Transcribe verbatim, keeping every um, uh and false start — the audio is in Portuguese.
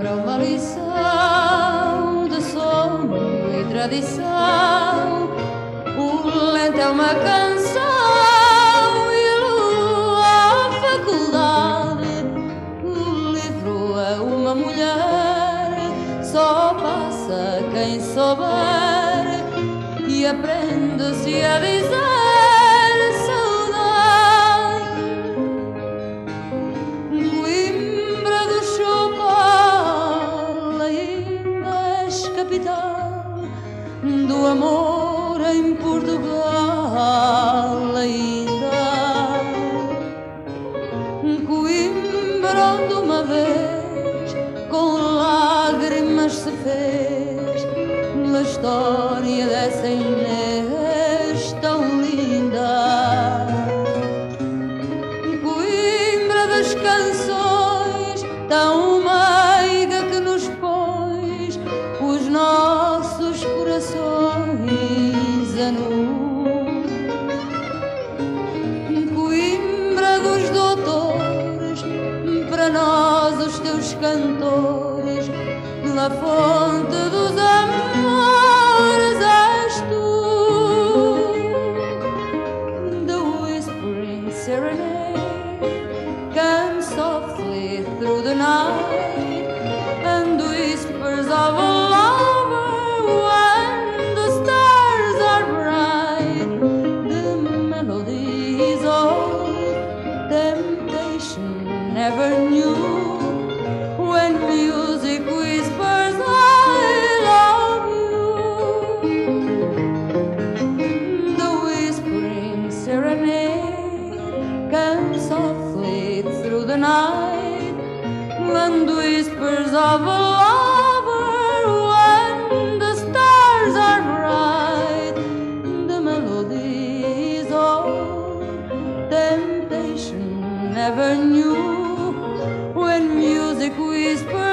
lembra uma lição de sono e tradição. O lento é uma canção e a faculdade. O livro é uma mulher, só passa quem souber, e aprende-se a dizer saudade. Coimbra do Chopal ainda és capital do amor em Portugal ainda. Coimbra onde uma vez com lágrimas se fez a história dessa Inês tão linda. Coimbra das canções, tão meiga que nos pões os nossos corações a nu. Coimbra dos doutores, para nós os teus cantores, na fonte dos amores és tu. The whispering serenade comes softly through the night, and whispers of a lover when the stars are bright. The melody is old, temptation never knew, when music whispers I love you. The whispering serenade comes softly through the night, and whispers of a lover when the stars are bright. The melody is old, temptation never knew, when music whispers